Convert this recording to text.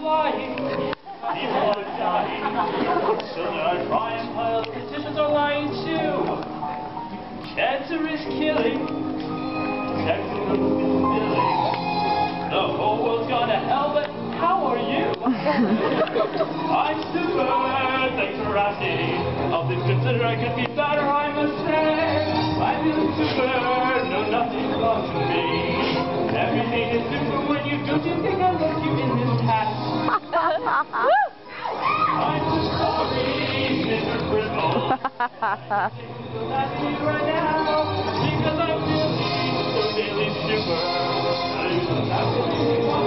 flying. People are dying. Children are crying. Politicians are lying too. Cancer is killing. Texas is distilling. The whole world's gone to hell, but how are you? I'm super. Thanks for asking. All things considered, I could be better, I must say. I'm feeling super. No, nothing's wrong to me. Everything is super when you don't you think I look you in this hat? I'm so sorry, Mr. Frizzle. So happy right now because I'm feeling so daily super. I'm so happy.